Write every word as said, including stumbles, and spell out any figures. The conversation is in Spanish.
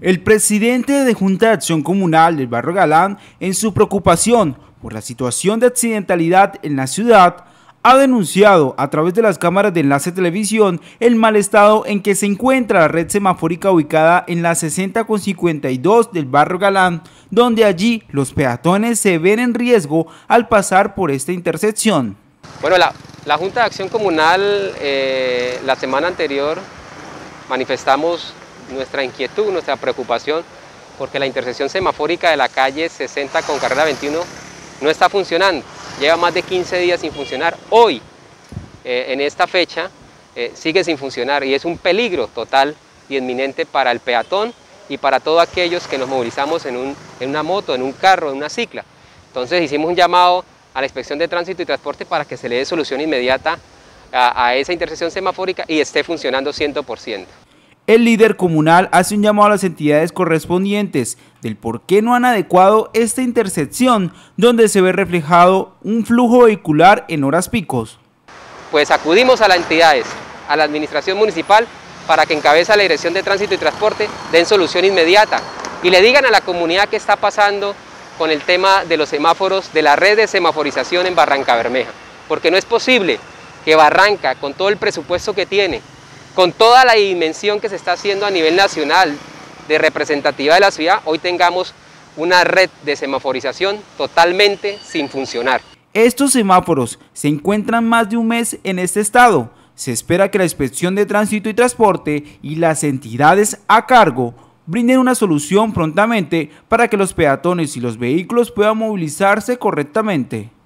El presidente de Junta de Acción Comunal del Barrio Galán, en su preocupación por la situación de accidentalidad en la ciudad, ha denunciado a través de las cámaras de Enlace Televisión el mal estado en que se encuentra la red semafórica ubicada en la sesenta con cincuenta y dos del Barrio Galán, donde allí los peatones se ven en riesgo al pasar por esta intersección. Bueno, la, la Junta de Acción Comunal eh, la semana anterior manifestamos nuestra inquietud, nuestra preocupación, porque la intersección semafórica de la calle sesenta con carrera veintiuno no está funcionando. Lleva más de quince días sin funcionar. Hoy, eh, en esta fecha, eh, sigue sin funcionar y es un peligro total y inminente para el peatón y para todos aquellos que nos movilizamos en, un, en una moto, en un carro, en una cicla. Entonces hicimos un llamado a la Inspección de Tránsito y Transporte para que se le dé solución inmediata a, a esa intersección semafórica y esté funcionando cien por ciento. El líder comunal hace un llamado a las entidades correspondientes del por qué no han adecuado esta intersección donde se ve reflejado un flujo vehicular en horas picos. Pues acudimos a las entidades, a la administración municipal para que encabeza la Dirección de Tránsito y Transporte den solución inmediata y le digan a la comunidad qué está pasando con el tema de los semáforos, de la red de semaforización en Barrancabermeja, porque no es posible que Barranca, con todo el presupuesto que tiene, con toda la dimensión que se está haciendo a nivel nacional de representativa de la ciudad, hoy tengamos una red de semaforización totalmente sin funcionar. Estos semáforos se encuentran más de un mes en este estado. Se espera que la Inspección de Tránsito y Transporte y las entidades a cargo brinden una solución prontamente para que los peatones y los vehículos puedan movilizarse correctamente.